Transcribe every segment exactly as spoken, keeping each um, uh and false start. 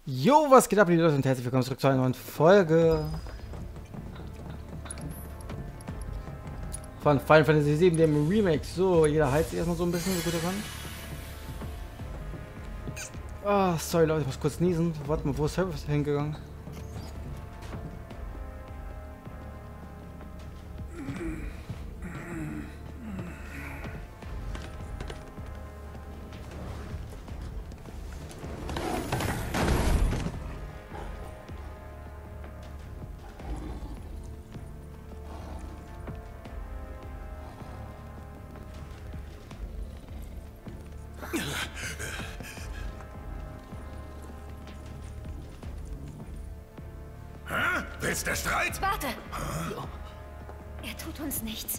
Jo, was geht ab, liebe Leute, und herzlich willkommen zurück zu einer neuen Folge von Final Fantasy sieben, dem Remake. So, jeder heizt sich erstmal so ein bisschen, so gut er kann. Ah, sorry Leute, ich muss kurz niesen. Warte mal, wo ist Service hingegangen? Willst du Streit? Warte! Er tut uns nichts.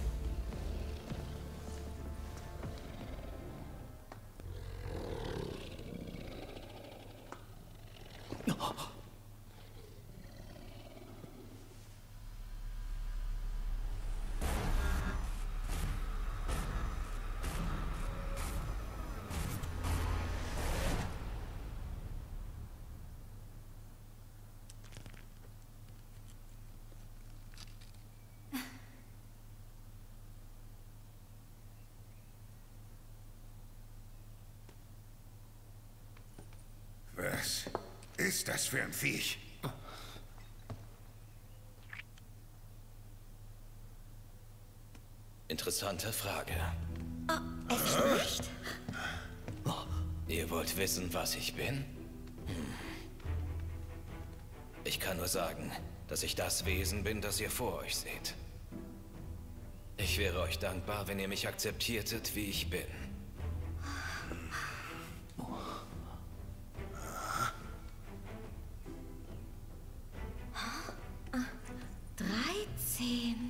Was ist das für ein Viech? Interessante Frage. Oh, es spricht. Ihr wollt wissen, was ich bin? Hm. Ich kann nur sagen, dass ich das Wesen bin, das ihr vor euch seht. Ich wäre euch dankbar, wenn ihr mich akzeptiertet, wie ich bin. dreizehn.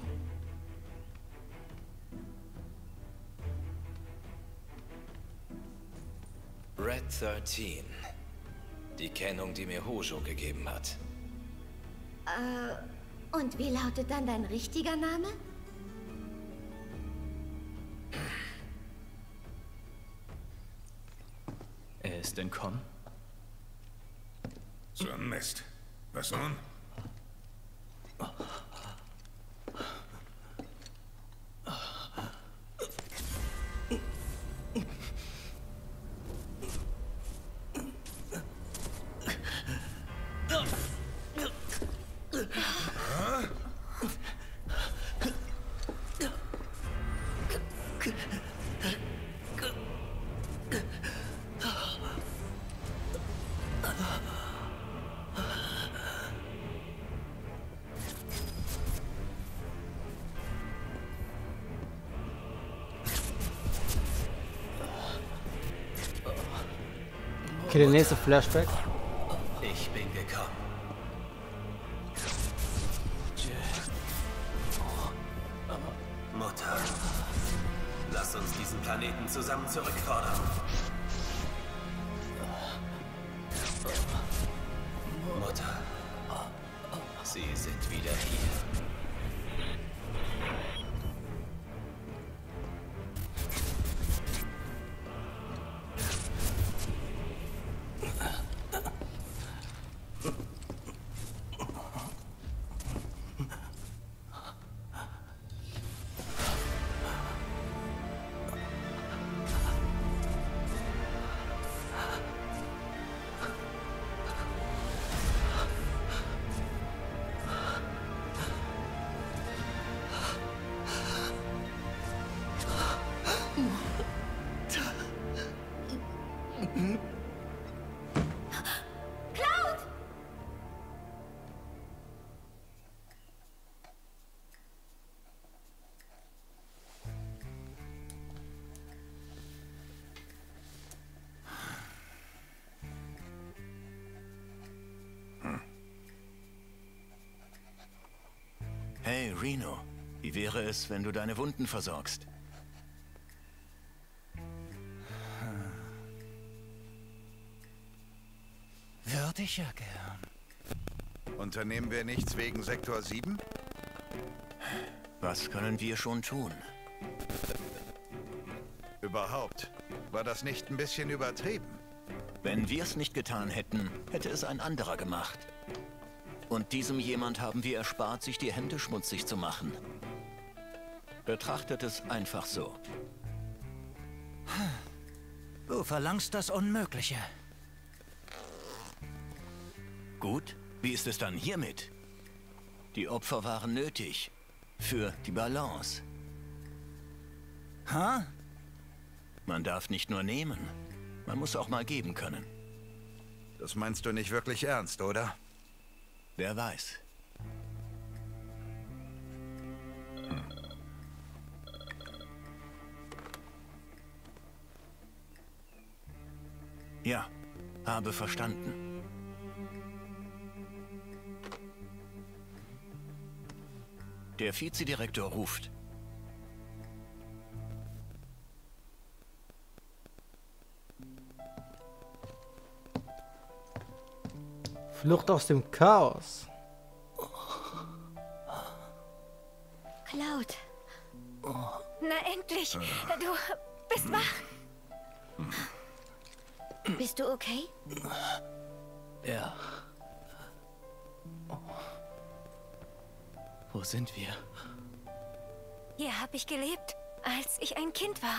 Red dreizehn. Die Kennung, die mir Hojo gegeben hat. Äh, und wie lautet dann dein richtiger Name? Er ist entkommen. So ein Mist. Was nun? Okay, der nächste Flashback. Ich bin gekommen. Mutter, lass uns diesen Planeten zusammen zurückfordern. Mutter, Sie sind wieder hier. Cloud! Hey, Reno. Wie wäre es, wenn du deine Wunden versorgst? Würde ich ja gern. Unternehmen wir nichts wegen Sektor sieben? Was können wir schon tun? Überhaupt. War das nicht ein bisschen übertrieben? Wenn wir es nicht getan hätten, hätte es ein anderer gemacht. Und diesem jemand haben wir erspart, sich die Hände schmutzig zu machen. Betrachtet es einfach so. Du verlangst das Unmögliche. Gut, wie ist es dann hiermit? Die Opfer waren nötig. Für die Balance. Ha? Man darf nicht nur nehmen. Man muss auch mal geben können. Das meinst du nicht wirklich ernst, oder? Wer weiß. Ja, habe verstanden. Der Vizedirektor ruft. Flucht aus dem Chaos. Cloud. Na endlich. Du bist wach. Bist du okay? Ja. Oh. Wo sind wir? Hier habe ich gelebt, als ich ein Kind war.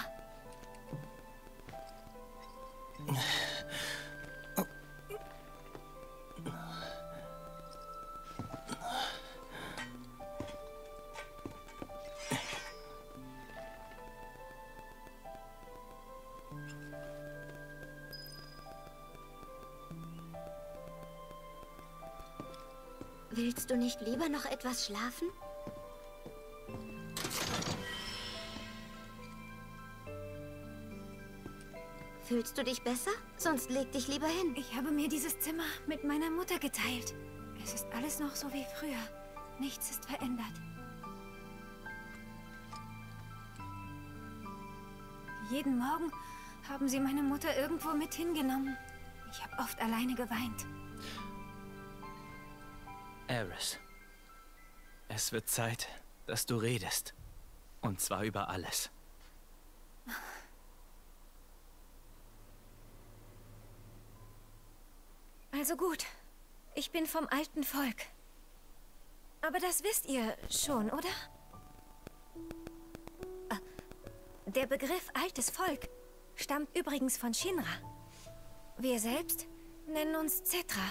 Willst du nicht lieber noch etwas schlafen? Fühlst du dich besser? Sonst leg dich lieber hin. Ich habe mir dieses Zimmer mit meiner Mutter geteilt. Es ist alles noch so wie früher. Nichts ist verändert. Jeden Morgen haben sie meine Mutter irgendwo mit hingenommen. Ich habe oft alleine geweint. Eris. Es wird Zeit, dass du redest. Und zwar über alles. Also gut. Ich bin vom alten Volk. Aber das wisst ihr schon, oder? Der Begriff altes Volk stammt übrigens von Shinra. Wir selbst nennen uns Cetra.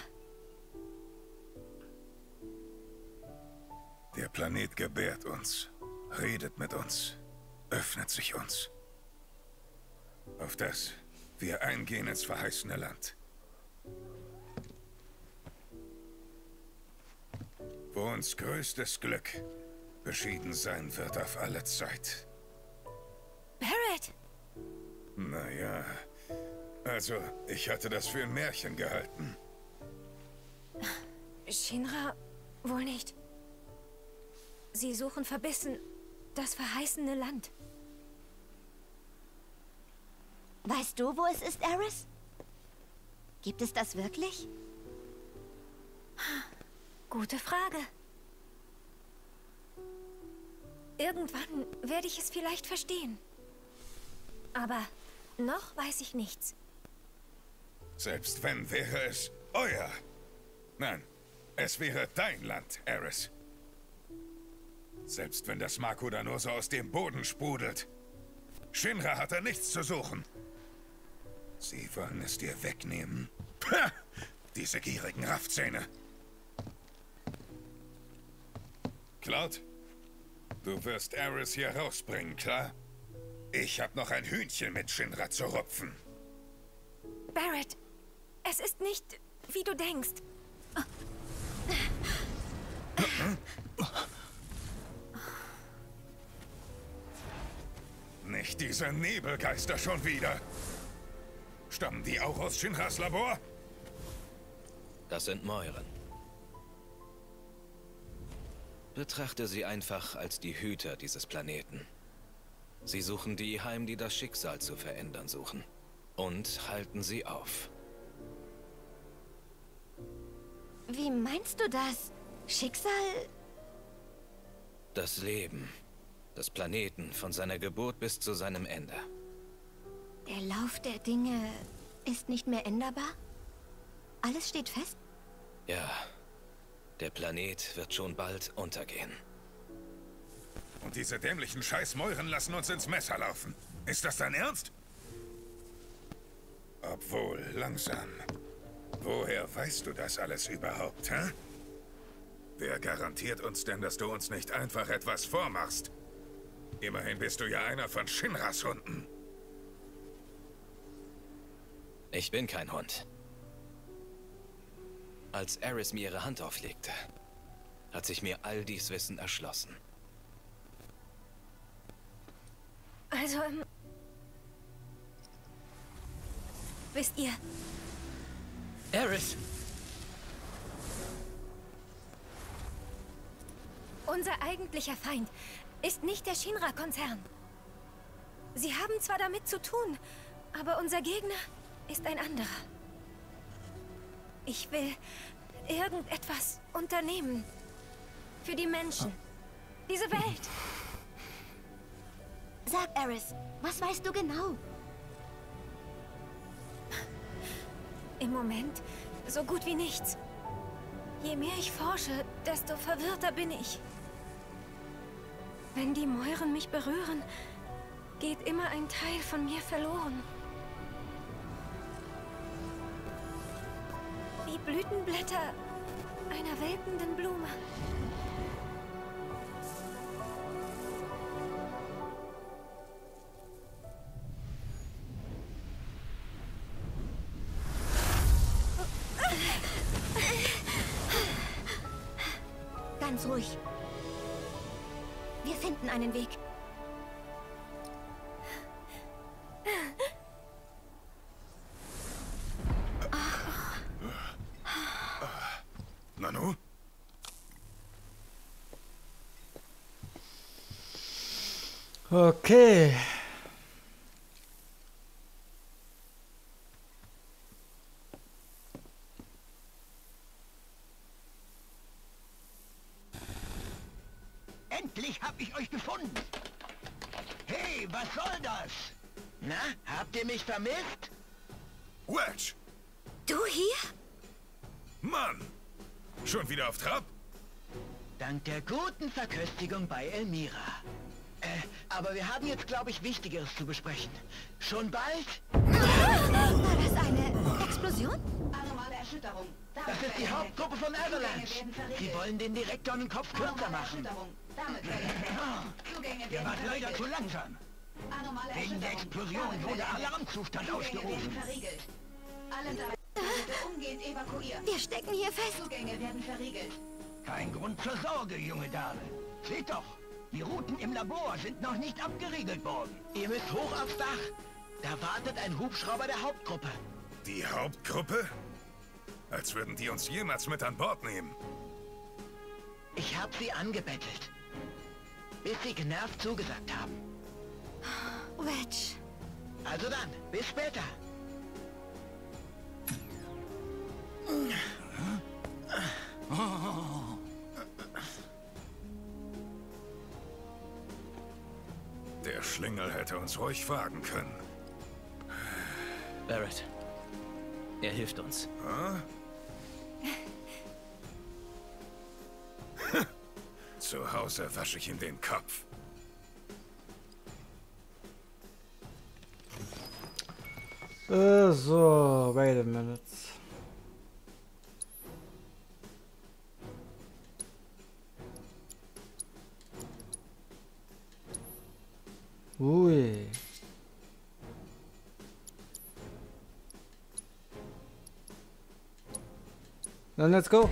Der Planet gebärt uns, redet mit uns, öffnet sich uns. Auf das wir eingehen ins verheißene Land. Wo uns größtes Glück beschieden sein wird auf alle Zeit. Barret! Naja, also ich hatte das für ein Märchen gehalten. Shinra wohl nicht. Sie suchen verbissen das verheißene Land. Weißt du, wo es ist, Eris? Gibt es das wirklich? Gute Frage. Irgendwann werde ich es vielleicht verstehen. Aber noch weiß ich nichts. Selbst wenn, wäre es euer. Nein, es wäre dein Land, Eris. Selbst wenn das Mako da nur so aus dem Boden sprudelt. Shinra hat da nichts zu suchen. Sie wollen es dir wegnehmen. Pah! Diese gierigen Raffzähne. Cloud, du wirst Eris hier rausbringen, klar? Ich habe noch ein Hühnchen mit Shinra zu rupfen. Barret, es ist nicht, wie du denkst. Nicht diese Nebelgeister schon wieder. Stammen die auch aus Shinras Labor? Das sind Mäuren. Betrachte sie einfach als die Hüter dieses Planeten. Sie suchen die heim, die das Schicksal zu verändern suchen. Und halten sie auf. Wie meinst du das? Schicksal? Das Leben des Planeten von seiner Geburt bis zu seinem Ende. Der Lauf der Dinge ist nicht mehr änderbar? Alles steht fest? Ja, der Planet wird schon bald untergehen. Und diese dämlichen Scheißmäuren lassen uns ins Messer laufen. Ist das dein Ernst? Obwohl, langsam. Woher weißt du das alles überhaupt, hä? Wer garantiert uns denn, dass du uns nicht einfach etwas vormachst? Immerhin bist du ja einer von Shinras Hunden. Ich bin kein Hund. Als Eris mir ihre Hand auflegte, hat sich mir all dies Wissen erschlossen. Also, ähm, wisst ihr... Eris! Unser eigentlicher Feind ist nicht der Shinra-Konzern. Sie haben zwar damit zu tun, aber unser Gegner ist ein anderer. Ich will irgendetwas unternehmen. Für die Menschen. Diese Welt. Sag, Eris, was weißt du genau? Im Moment so gut wie nichts. Je mehr ich forsche, desto verwirrter bin ich. Wenn die Mäuren mich berühren, geht immer ein Teil von mir verloren. Wie Blütenblätter einer welkenden Blume. Ganz ruhig. Wir finden einen Weg. Nanu? Okay. Endlich hab ich euch gefunden. Hey, was soll das? Na, habt ihr mich vermisst? Wedge! Du hier? Mann! Schon wieder auf Trab? Dank der guten Verköstigung bei Elmira. Äh, aber wir haben jetzt, glaube ich, Wichtigeres zu besprechen. Schon bald? War das eine Explosion? Anormale Erschütterung. Das ist die Hauptgruppe von Avalanche. Sie wollen den Direktor den Kopf kürzer machen. Ihr wart leider zu langsam. Wegen der Explosion wurde Alarmzustand ausgerufen. Alle da bitte umgehend evakuieren. Wir stecken hier fest. Zugänge werden verriegelt. Kein Grund zur Sorge, junge Dame. Seht doch, die Routen im Labor sind noch nicht abgeriegelt worden. Ihr müsst hoch aufs Dach. Da wartet ein Hubschrauber der Hauptgruppe. Die Hauptgruppe? Als würden die uns jemals mit an Bord nehmen. Ich habe sie angebettelt, bis sie genervt zugesagt haben. Wedge. Also dann, bis später. Der Schlingel hätte uns ruhig fragen können. Barrett. Er hilft uns. Hm? Zu Hause wasche ich ihm den Kopf. Äh, so, wait a minute. Ui. Then let's go.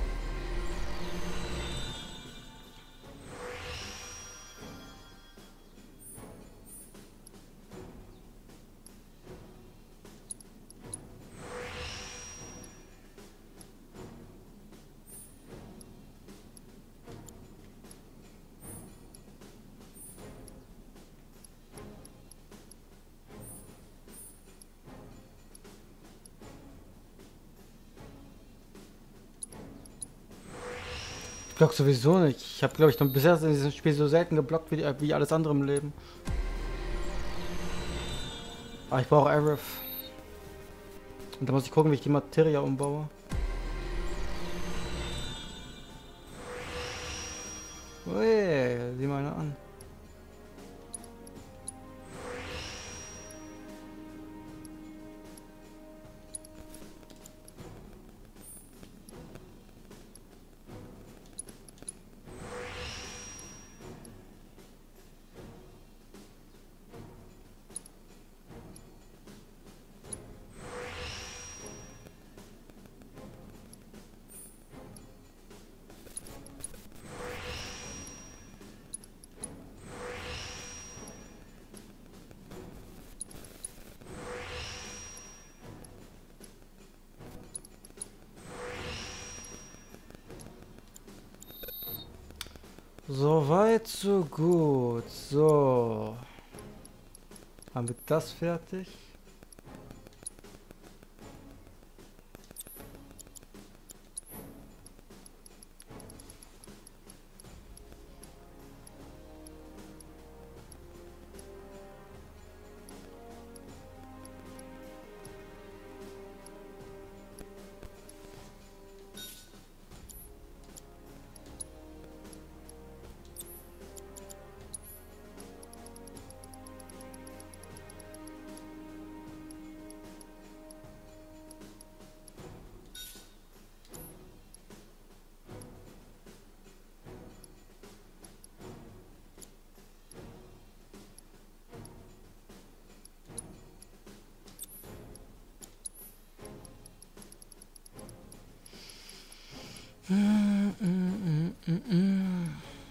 Ich block sowieso nicht. Ich habe, glaube ich, noch bisher in diesem Spiel so selten geblockt wie, wie alles andere im Leben. Aber ich brauche Aerith. Und da muss ich gucken, wie ich die Materie umbaue. Ui, sieh mal eine an. So weit, so gut. So. Haben wir das fertig? Mm, mm, mm, mm.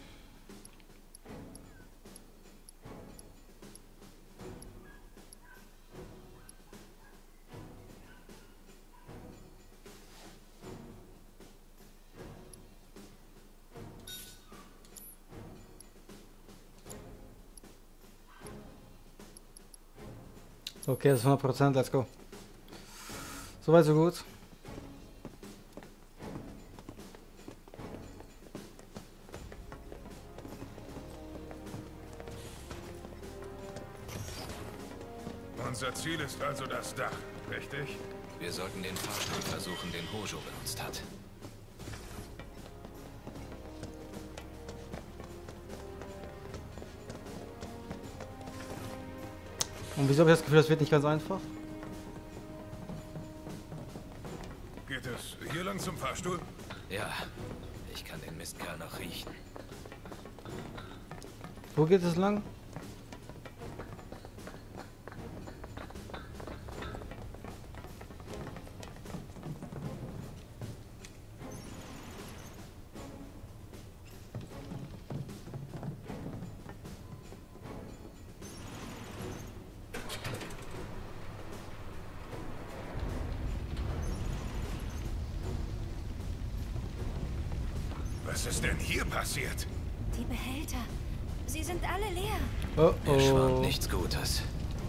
Okay, das ist hundert Prozent, let's go. Soweit, so gut. Unser Ziel ist also das Dach, richtig? Wir sollten den Fahrstuhl versuchen, den Hojo benutzt hat. Und wieso habe ich das Gefühl, das wird nicht ganz einfach? Geht es hier lang zum Fahrstuhl? Ja, ich kann den Mistkerl noch riechen. Wo geht es lang? Was ist denn hier passiert? Die Behälter. Sie sind alle leer. Oh Mir schwant oh. nichts Gutes.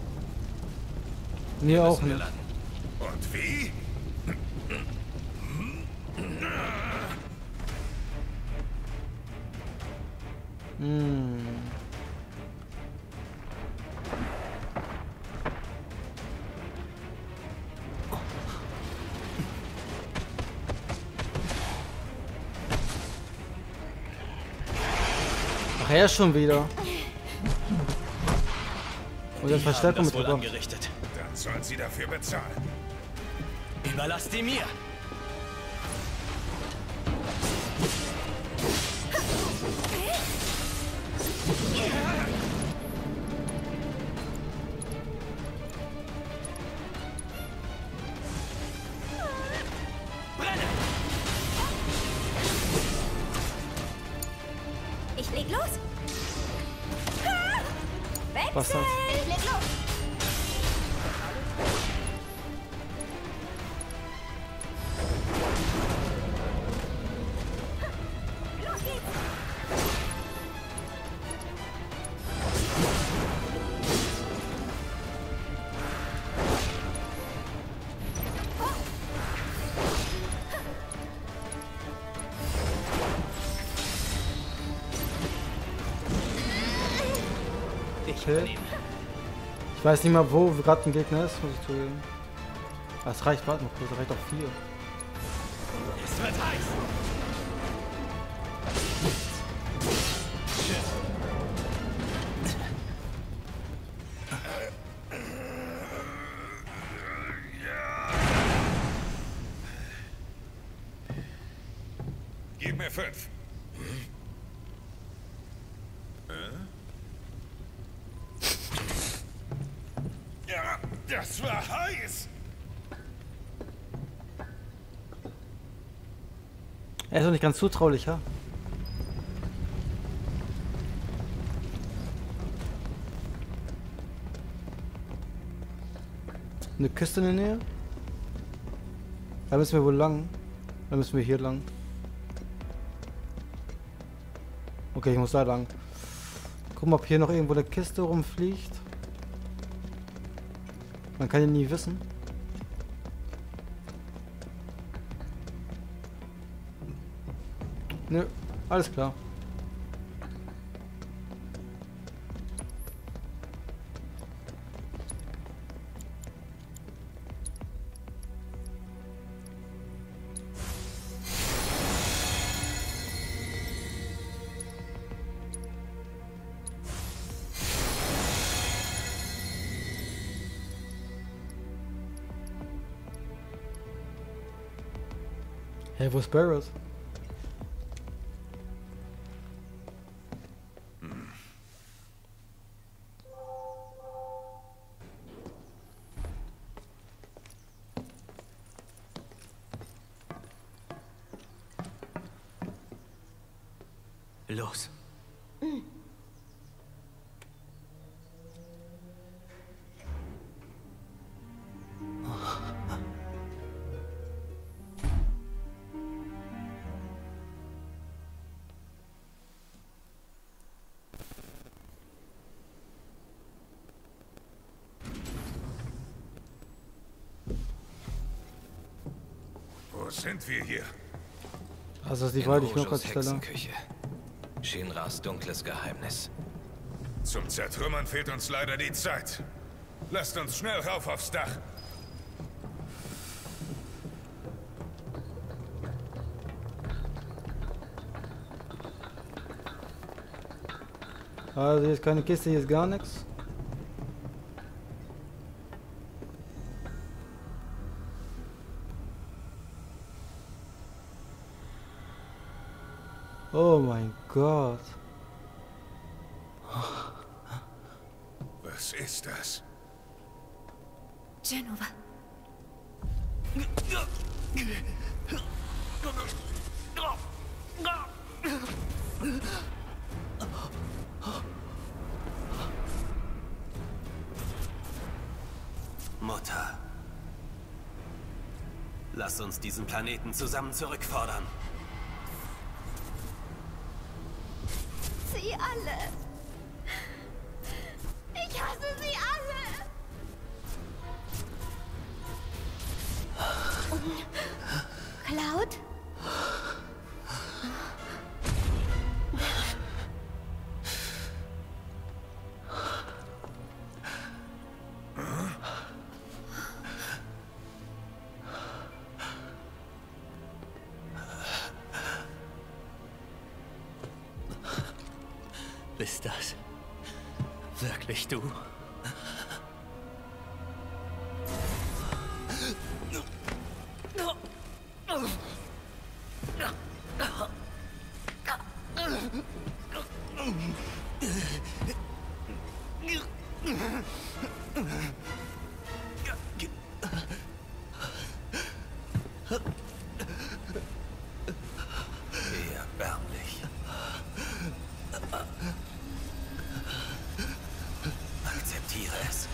Mir auch Müssen wir nicht. lang. Und wie? Hm. Ach, er schon wieder. Und jetzt Verstärkung mit wohl bekommen. angerichtet. Dann sollen sie dafür bezahlen. Überlass die mir. Ich leg los. Wechsel! Was das? Ich leg los. Los geht's. Ich Okay. bin ihm. Ich weiß nicht mal, wo gerade ein Gegner ist, muss ich zugeben. Das reicht, warte mal kurz, das reicht auch vier. Es wird heiß! Gib mir fünf. Ja, das war heiß. Er ist doch nicht ganz zutraulich, ja? Eine Küste in der Nähe? Da müssen wir wohl lang. Da müssen wir hier lang. Okay, ich muss da lang. Guck mal, ob hier noch irgendwo eine Kiste rumfliegt. Man kann ja nie wissen. Nö, alles klar. Hey, wo ist Barrett? Hm. Los. Wo sind wir hier? Also ist die In Frage, die ich noch Rojos kurz stelle. Hexenküche. Shinras dunkles Geheimnis. Zum Zertrümmern fehlt uns leider die Zeit. Lasst uns schnell rauf aufs Dach. Also hier ist keine Kiste, hier ist gar nichts. Oh mein Gott. Was ist das? Jenova. Mutter. Lass uns diesen Planeten zusammen zurückfordern. Sie alle. Ich hasse sie alle. Cloud? Bist das wirklich du? Erbärmlich. Akzeptiere es.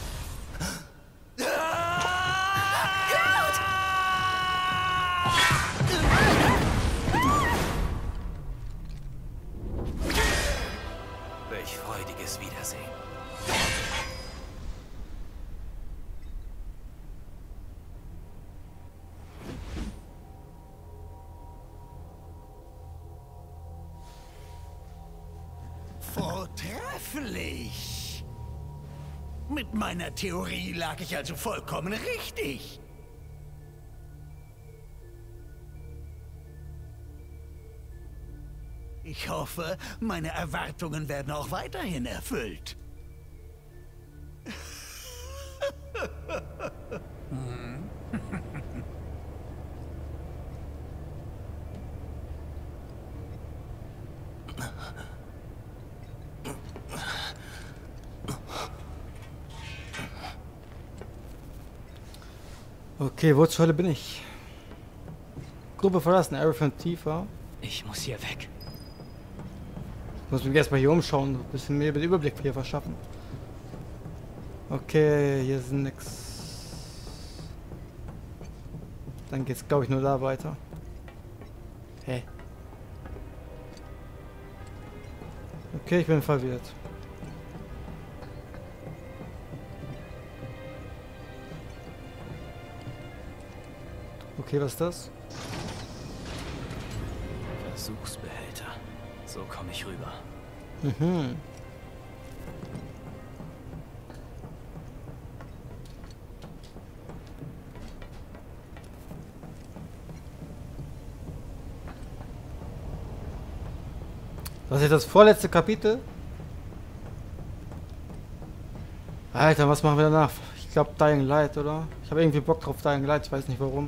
Welch freudiges Wiedersehen. Vortrefflich! Mit meiner Theorie lag ich also vollkommen richtig. Ich hoffe, meine Erwartungen werden auch weiterhin erfüllt. hm. Okay, wo zur Hölle bin ich? Gruppe verlassen, Area von Tifa. Ich muss hier weg. Ich muss mich erstmal hier umschauen, ein bisschen mehr den Überblick hier verschaffen. Okay, hier ist nix. Dann geht's, glaube ich, nur da weiter. Hä? Okay, ich bin verwirrt. Okay, was ist das? Versuchsbehälter. So komme ich rüber. Mhm. Das ist das vorletzte Kapitel. Alter, was machen wir danach? Ich glaube Dying Light, oder? Ich habe irgendwie Bock drauf Dying Light, ich weiß nicht warum.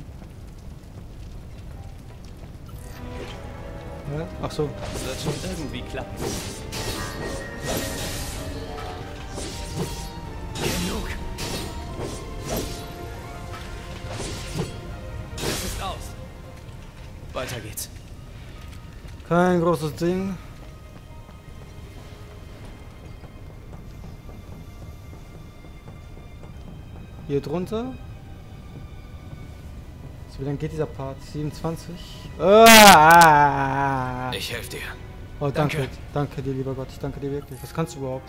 Ja? Ach so. Das wird schon irgendwie klappen. Genug. Es ist aus. Weiter geht's. Kein großes Ding. Hier drunter. So, wie lange geht dieser Part? siebenundzwanzig. Ah! Ich helfe dir. Oh, danke. Danke. Danke dir, lieber Gott. Ich danke dir wirklich. Was kannst du überhaupt?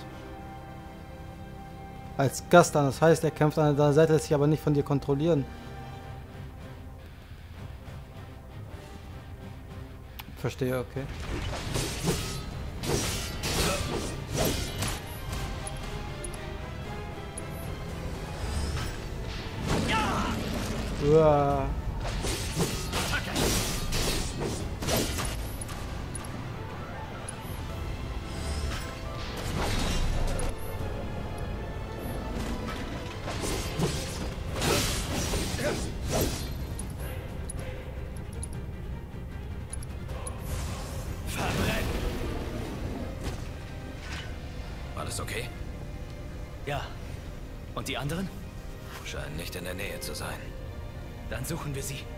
Als Gast an. Das heißt, er kämpft an deiner Seite, lässt sich aber nicht von dir kontrollieren. Verstehe, okay. Uah. Alles okay? Ja. Und die anderen? Scheinen nicht in der Nähe zu sein. Dann suchen wir sie.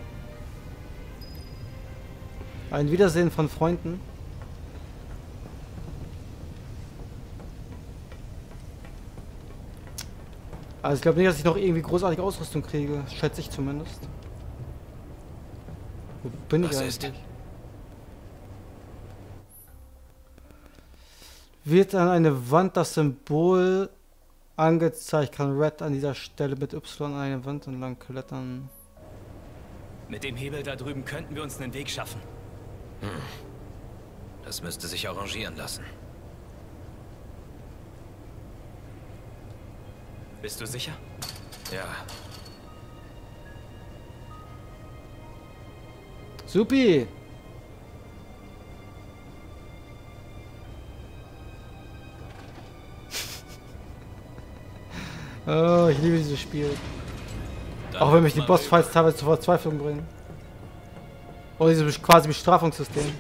Ein Wiedersehen von Freunden. Also ich glaube nicht, dass ich noch irgendwie großartige Ausrüstung kriege. Schätze ich zumindest. Wo bin ich Was eigentlich? ist? Wird an eine Wand das Symbol angezeigt, kann Red an dieser Stelle mit Y an eine Wand entlang klettern. Mit dem Hebel da drüben könnten wir uns einen Weg schaffen. Hm. Das müsste sich arrangieren lassen. Bist du sicher? Ja. Supi! Oh, ich liebe dieses Spiel. Dann Auch wenn mich die mal Bossfights teilweise zur Verzweiflung bringen. Oder dieses quasi Bestrafungssystem.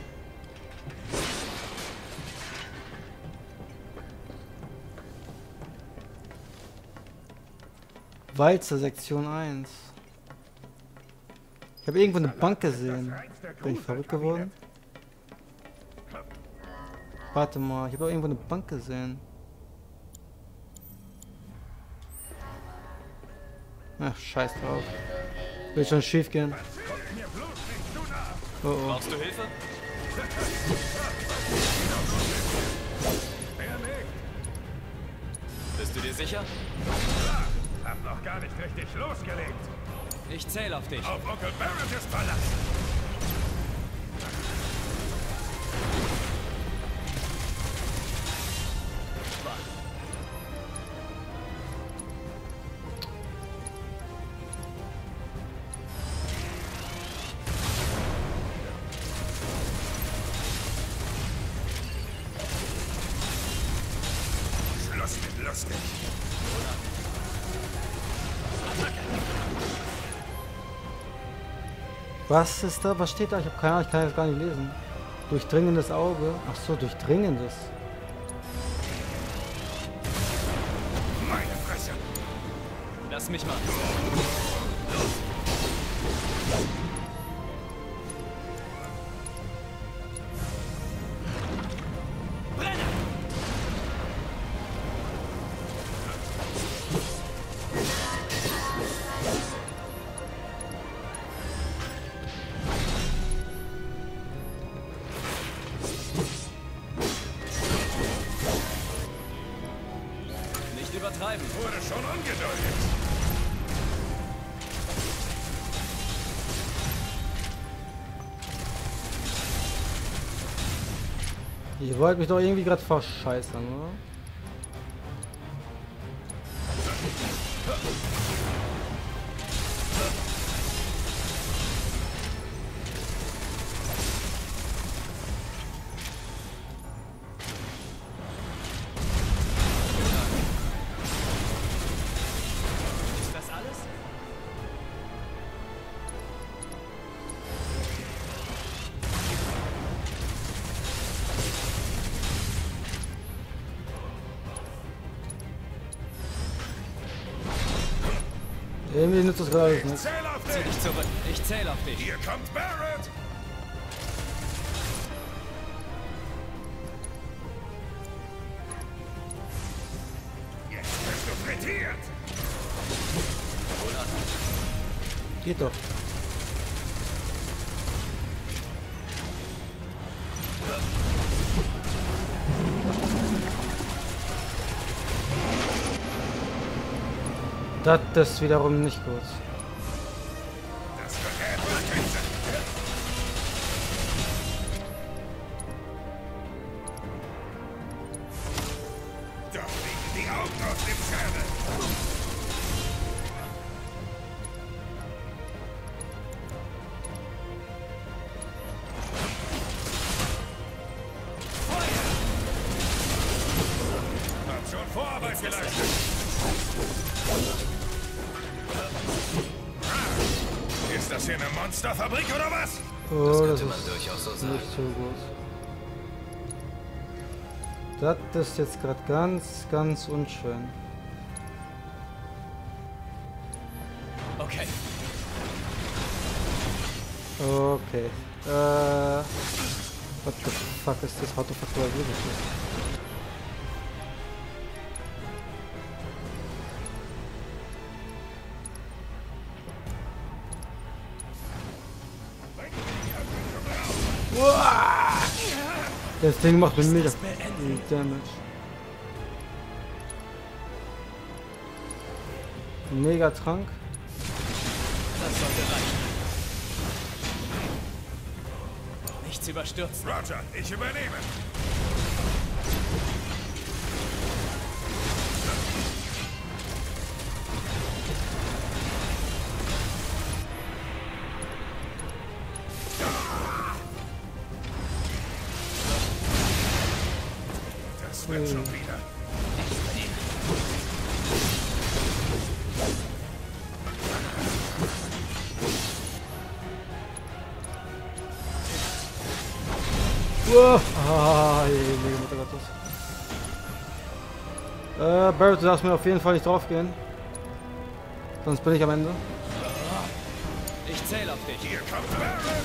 Walzer Sektion eins. Ich habe irgendwo eine Bank gesehen. Bin ich verrückt geworden? Warte mal, ich habe irgendwo eine Bank gesehen. Ach, scheiß drauf. Will schon schief gehen. Oh, oh. Brauchst du Hilfe? Bist du dir sicher? Hab noch gar nicht richtig losgelegt. Ich zähle auf dich. Auf Onkel Barrett ist Verlass. Was ist da? Was steht da? Ich habe keine Ahnung, ich kann das gar nicht lesen. Durchdringendes Auge. Ach so, durchdringendes. Meine Fresse. Lass mich mal. Übertreiben. Wurde schon ungeduldig. Ihr wollt mich doch irgendwie gerade verscheißern, oder? Irgendwie nützt das gerade alles nicht. Zieh dich zurück. Ich zähle auf dich. Hier kommt Barret. Jetzt bist du frittiert. Geht doch. Das ist wiederum nicht gut. Das verrät wohl keinen Sinn. Doch liegen die Augen aus dem Schädel. Feuer! Hab schon Vorarbeit geleistet. Ist das hier eine Monsterfabrik oder was? Oh, das das könnte man ist durchaus so sagen. nicht so gut. Das ist jetzt gerade ganz, ganz unschön. Okay. Okay. Äh. What the fuck ist das? How the fuck do I do this? Das Ding macht mir mega viel Damage. Mega Trank. Das sollte reichen. Nichts überstürzen. Roger, ich übernehme. Das wird schon wieder. Wow. Ah, je, mega Mutter Gottes. Äh, Barret, du darfst mir auf jeden Fall nicht drauf gehen. Sonst bin ich am Ende. Ich zähle auf dich. Hier kommt Barret.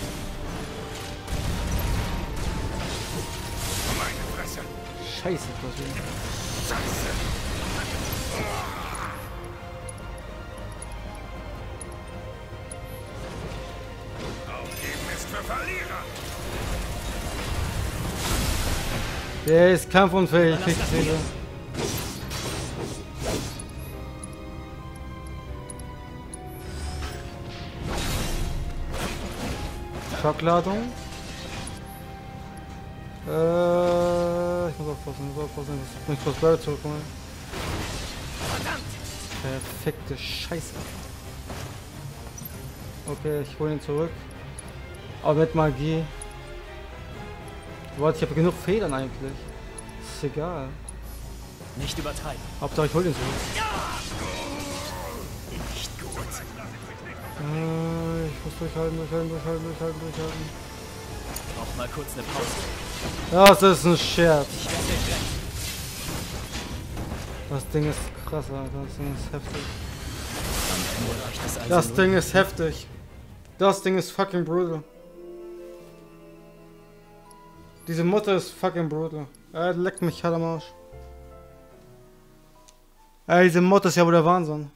Meine Fresse. Scheiße, was will ich? Scheiße. Aufgeben ist für Verlierer. Der ist kampfunfähig, ich krieg Zähne. Schockladung. Äh, ich muss aufpassen, ich muss aufpassen, ich muss kurz Barret zurückkommen. Perfekte Scheiße. Okay, ich hole ihn zurück. Aber mit Magie. Warte, ich habe genug Federn eigentlich. Ist egal. Nicht übertreiben. Hauptsache ich hol ihn zurück. Nicht gut. Äh, ich muss durchhalten, durchhalten, durchhalten, durchhalten, durchhalten. Brauch mal kurz eine Pause. Das ist ein Scherz. Ich werde dich retten. Das Ding ist krass, Alter. Das Ding ist heftig. Am Ende reicht das also Das nur. Ding ist heftig. Das Ding ist fucking brutal. Diese Mutter ist fucking brutal. Er leckt mich halt am Arsch. Ey, diese Mutter ist ja wohl der Wahnsinn.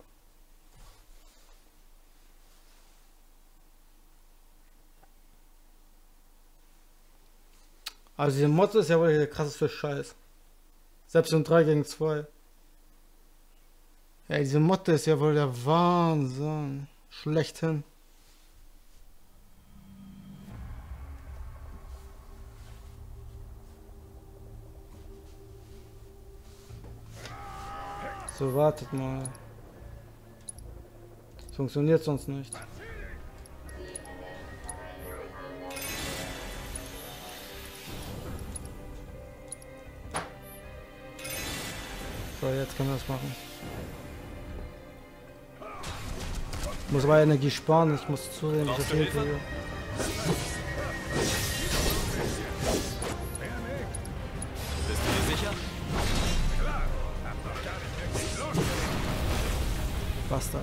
Also diese Motte ist ja wohl der krasseste Scheiß. Selbst um drei gegen zwei. Ey, diese Motte ist ja wohl der Wahnsinn. Schlechthin. So, wartet mal. Das funktioniert sonst nicht. So, jetzt können wir das machen. Ich muss aber Energie sparen, ich muss zusehen, wie ich das hinkriege. Bist du dir sicher? Bastard.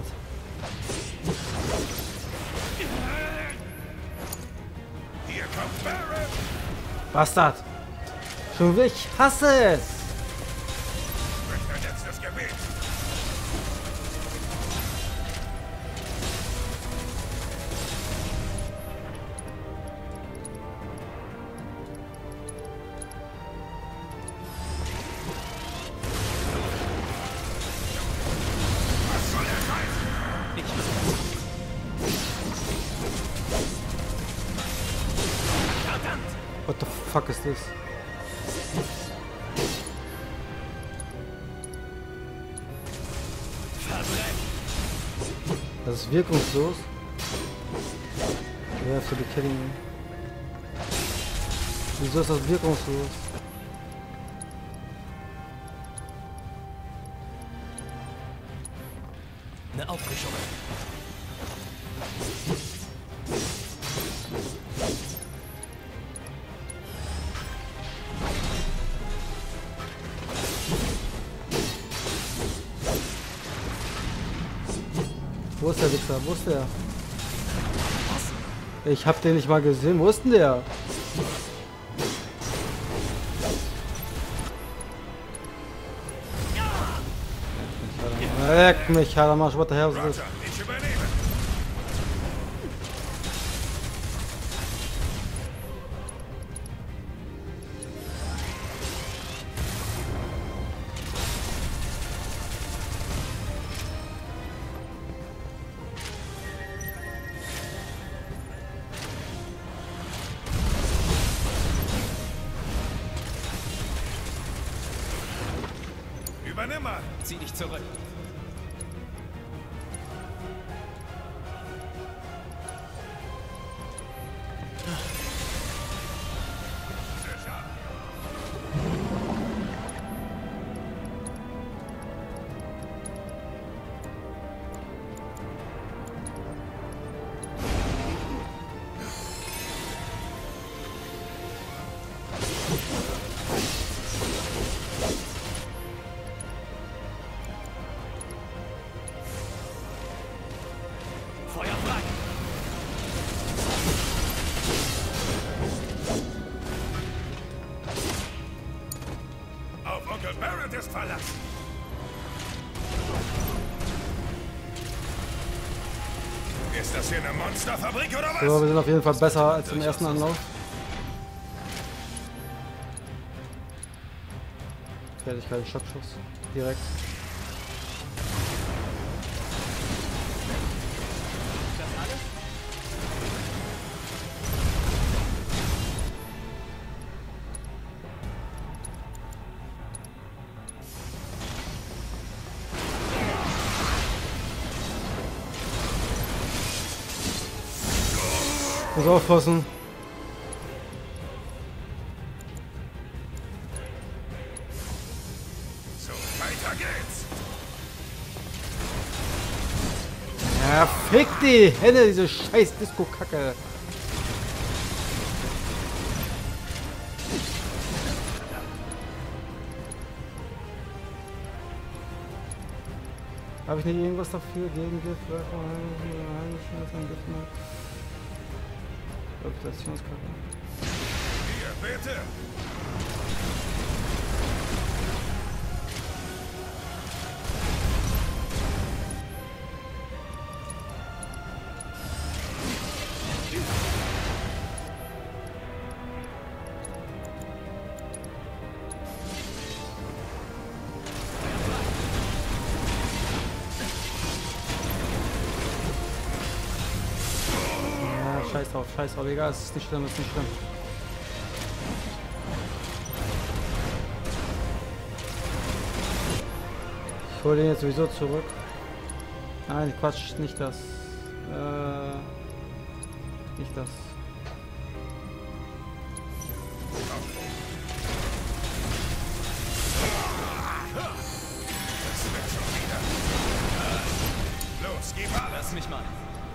Hier kommt Barret! Bastard! Schon wieder, ich hasse es! Jetzt das Gebiet! Was soll er sein? Ich Verdammt! What the fuck is this? Das ist wirkungslos. You have to be kidding me. Wieso ist das wirkungslos? Eine Auffrischung. Wo ist der Wichser? Wo ist der? Ich hab den nicht mal gesehen. Wo ist denn der? Leck mich, halt am Arsch. What the hell is this? Ich übernehme! Übernimm mal! Zieh dich zurück. Feuer frei! Auf Onkel Barret ist Verlass! Ist das hier eine Monsterfabrik oder was? So, wir sind auf jeden Fall besser als im ersten Anlauf. Fertigkeit, Schockschuss. Direkt. Das alles? Muss aufpassen. So, weiter geht's! Ja, Fick die Hände, diese scheiß Disco-Kacke. Habe ich nicht irgendwas dafür? Gegen Gift, Reputationskacke. Hier, bitte! Scheiß drauf, scheiß drauf, egal, es ist nicht schlimm, es ist nicht schlimm. Ich hole den jetzt sowieso zurück. Nein, Quatsch, nicht das. Äh, nicht das. Los, gib alles! Lass mich mal.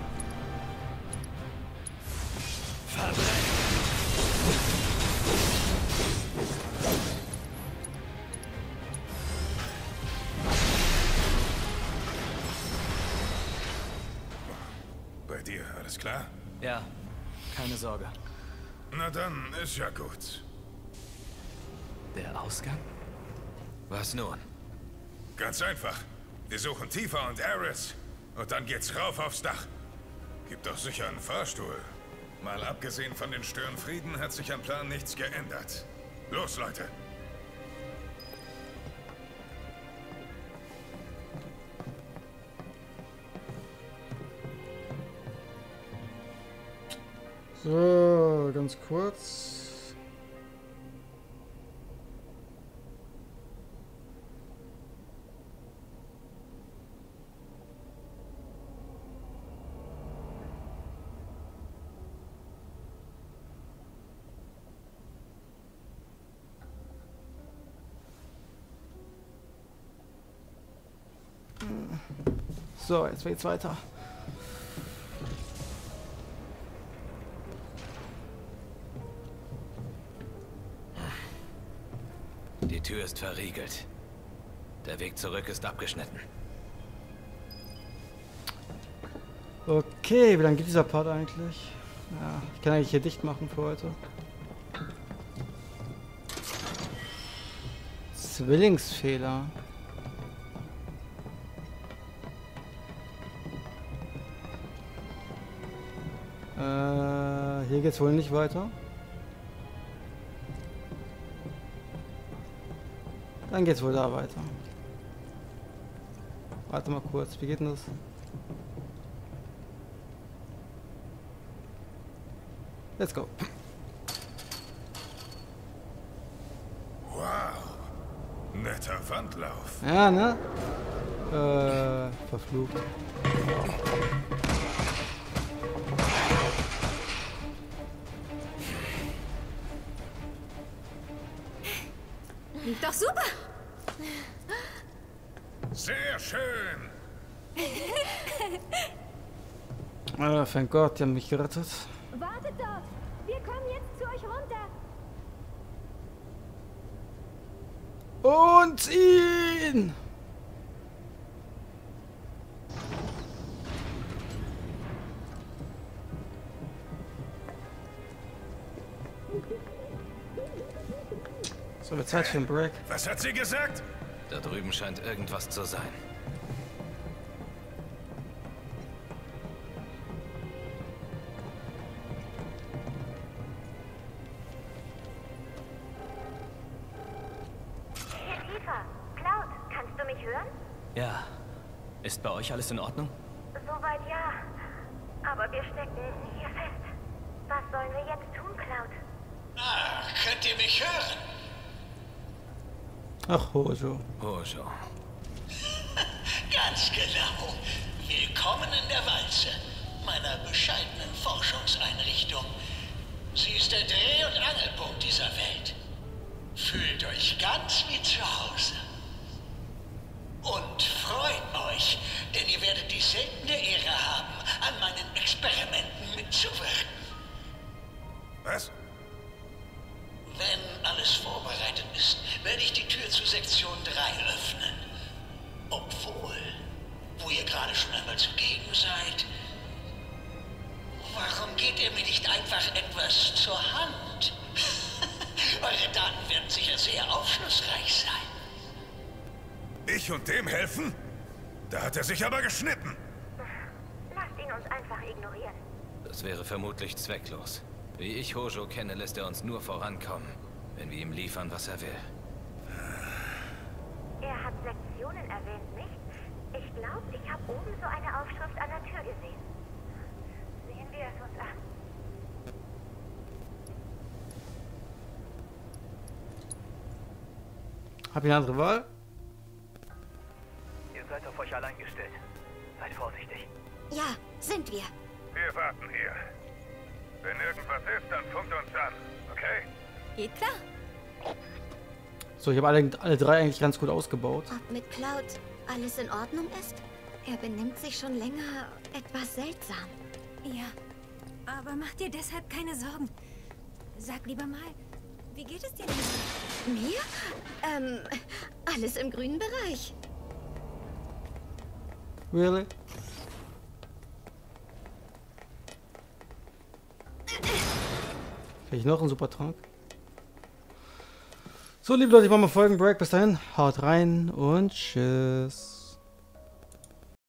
Bei dir, alles klar? Ja, keine Sorge. Na dann, ist ja gut. Der Ausgang? Was nun? Ganz einfach. Wir suchen Tifa und Aerith. Und dann geht's rauf aufs Dach. Gibt doch sicher einen Fahrstuhl. Mal abgesehen von den Störenfrieden hat sich am Plan nichts geändert. Los, Leute! So, ganz kurz. So, jetzt geht's weiter. Die Tür ist verriegelt. Der Weg zurück ist abgeschnitten. Okay, wie lange geht dieser Part eigentlich? Ja, ich kann eigentlich hier dicht machen für heute. Zwillingsfehler. Äh, hier geht's wohl nicht weiter. Dann geht's wohl da weiter. Warte mal kurz, wie geht denn das? Let's go. Wow. Netter Wandlauf. Ja, ne? Äh, verflucht. Lief doch super. Sehr schön. Äh, thank Gott, die haben mich gerettet. Wartet dort. Wir kommen jetzt zu euch runter. Und ihn! So, wird Zeit für einen Break. Was hat sie gesagt? Da drüben scheint irgendwas zu sein. Herr Tifa, Cloud, kannst du mich hören? Ja. Ist bei euch alles in Ordnung? Soweit ja. Aber wir stecken hier fest. Was sollen wir jetzt tun, Cloud? Ah, könnt ihr mich hören? Ach, Hojo. Hojo. Ganz genau. Willkommen in der Walze, meiner bescheidenen Forschungseinrichtung. Sie ist der Dreh- und Angelpunkt dieser Welt. Fühlt euch ganz wie zu Hause. Und freut euch, denn ihr werdet die seltene Ehre haben, abzuwarten. Was? Wenn alles vorbereitet ist, werde ich die Tür zu Sektion drei öffnen. Obwohl, wo ihr gerade schon einmal zugegen seid, warum geht ihr mir nicht einfach etwas zur Hand? Eure Daten werden sicher sehr aufschlussreich sein. Ich und dem helfen? Da hat er sich aber geschnitten. Lasst ihn uns einfach ignorieren. Das wäre vermutlich zwecklos. Wie ich Hojo kenne, lässt er uns nur vorankommen, wenn wir ihm liefern, was er will. Er hat Sektionen erwähnt, nicht? Ich glaube, ich habe oben so eine Aufschrift an der Tür gesehen. Sehen wir es uns an. Hab ich eine andere Wahl? Ihr seid auf euch allein gestellt. Seid vorsichtig. Ja, sind wir. Wir warten hier. Wenn irgendwas ist, dann funkt uns an, okay? Geht klar. So, ich habe alle, alle drei eigentlich ganz gut ausgebaut. Ob mit Cloud alles in Ordnung ist? Er benimmt sich schon länger etwas seltsam. Ja, aber mach dir deshalb keine Sorgen. Sag lieber mal, wie geht es dir denn? Mir? Ähm, alles im grünen Bereich. Really? Krieg ich noch einen Supertrank? So, liebe Leute, ich mache mal Folgenbreak. Bis dahin, haut rein und tschüss.